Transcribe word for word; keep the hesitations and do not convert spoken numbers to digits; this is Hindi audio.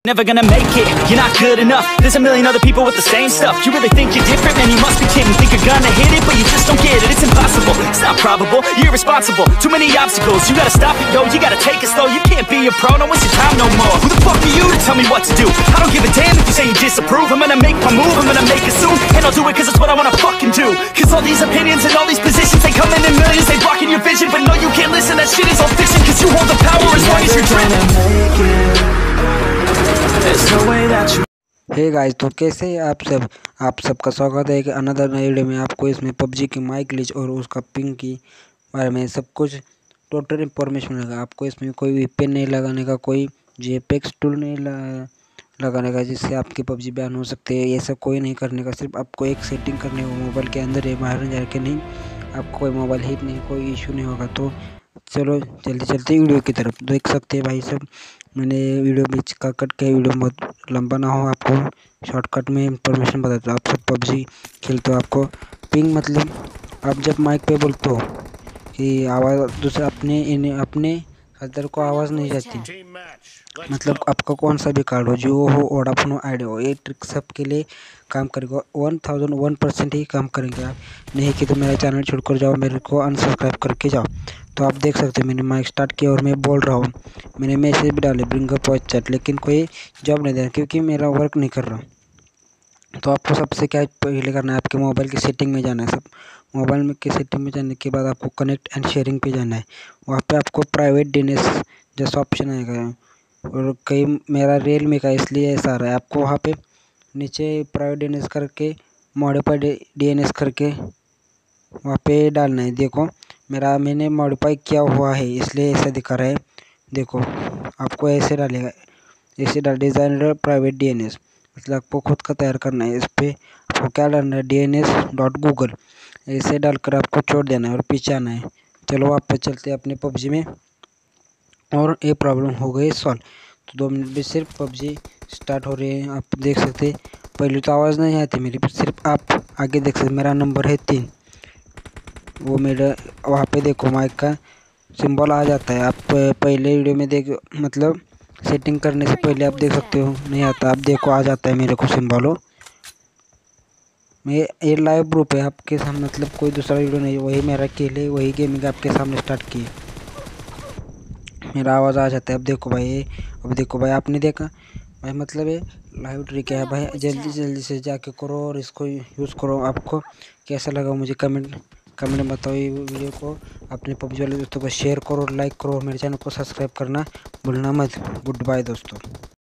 Never gonna make it, you're not good enough. There's a million other people with the same stuff. You really think you're different? Man, you must be kidding. Think you're gonna hit it, but you just don't get it. It's impossible, it's not probable, you're irresponsible. Too many obstacles, you gotta stop it, yo. You gotta take it slow, you can't be a pro. Don't waste your time no more. Who the fuck are you to tell me what to do? I don't give a damn if you say you disapprove. I'm gonna make my move, I'm gonna make it soon. And I'll do it cause it's what I wanna fucking do. Cause all these opinions and all these positions, they come in in millions. They blocking your vision, but no, you can't listen. That shit is all fiction. Cause you hold the power as long as you're dreaming. Hey guys, तो कैसे आप सब आप सबका स्वागत है कि अनदर नई वीडियो में। आपको इसमें पबजी की माइक ग्लिच और उसका पिंग की बारे में सब कुछ टोटल इंफॉर्मेशन मिलेगा। आपको इसमें कोई वीपीएन नहीं लगाने का, कोई जेपेक्स टूल नहीं लगाने का जिससे आपकी पबजी बैन हो सकते हैं। ये सब कोई नहीं करने का, सिर्फ आपको एक सेटिंग करने को मोबाइल के अंदर है, बाहर जा के नहीं। आपको कोई मोबाइल हीट नहीं, कोई इशू नहीं होगा। तो चलो जल्दी चलते वीडियो की तरफ। देख सकते हैं भाई सब, मैंने वीडियो बीच का कट के, वीडियो बहुत लंबा ना हो, आपको शॉर्टकट में इंफॉर्मेशन बताता हूँ। आप सब पबजी खेलते हो, आपको पिंग मतलब आप जब माइक पे बोलते हो कि आवाज़ दूसरे अपने इन अपने अदर को आवाज़ नहीं जाती, मतलब आपका कौन सा भी कार्ड हो, जियो हो, वोडाफोन हो, आइडिया हो, ये ट्रिक सब के लिए काम करेगा। वन थाउजेंड वन परसेंट ही काम करेंगे। आप नहीं कि तो मेरा चैनल छोड़कर जाओ, मेरे को अनसब्सक्राइब करके जाओ। तो आप देख सकते हैं मैंने माइक स्टार्ट किया और मैं बोल रहा हूँ। मैंने मैसेज भी डाले ब्रिंग अप वॉइस चैट, लेकिन कोई जॉब नहीं दे रहा क्योंकि मेरा वर्क नहीं कर रहा। तो आपको सबसे क्या पहले करना है, आपके मोबाइल की सेटिंग में जाना है। सब मोबाइल में की सेटिंग में जाने के बाद आपको कनेक्ट एंड शेयरिंग पे जाना है। वहाँ पे आपको प्राइवेट डीएनएस जैसा ऑप्शन आएगा, और कई मेरा रियलमी का इसलिए ऐसा आ रहा है। आपको वहाँ पे नीचे प्राइवेट डीएनएस करके मॉडिफाई डीएनएस करके वहाँ पे डालना है। देखो मेरा मैंने मॉडिफाई किया हुआ है इसलिए ऐसा दिखा रहा है। देखो आपको ऐसे डालेगा, ऐसे डाल डिज़ाइनर प्राइवेट डीएनएस, मतलब आपको खुद का तैयार करना है। इस पर आपको क्या डालना है, D N S dot Google, ऐसे डालकर आपको छोड़ देना है और पीछे आना है। चलो वापस चलते हैं अपने पबजी में, और ये प्रॉब्लम हो गई सॉल्व। तो दो मिनट में सिर्फ पबजी स्टार्ट हो रही है। आप देख सकते पहले तो आवाज़ नहीं आती मेरी, सिर्फ आप आगे देख सकते मेरा नंबर है तीन, वो मेरा वहाँ पे देखो माइक का सिंबल आ जाता है। आप पहले वीडियो में देख, मतलब सेटिंग करने से पहले आप देख सकते हो नहीं आता, आप देखो आ जाता है मेरे को सिंबल हो। मैं ये लाइव ग्रुप है आपके सामने, मतलब कोई दूसरा वीडियो नहीं, वही मेरा अकेले वही गेमिंग आपके सामने स्टार्ट किए, मेरा आवाज़ आ जाता है। अब देखो भाई, अब देखो भाई, आपने देखा भाई, मतलब ये लाइव ट्रिक है भाई। जल्दी जल्दी से जाके करो और इसको यूज़ करो। आपको कैसा लगा मुझे कमेंट कमेंट में बताओ। ये वीडियो को अपने पबजी वाले दोस्तों को शेयर करो, लाइक करो, मेरे चैनल को सब्सक्राइब करना भूलना मत। गुड बाय दोस्तों।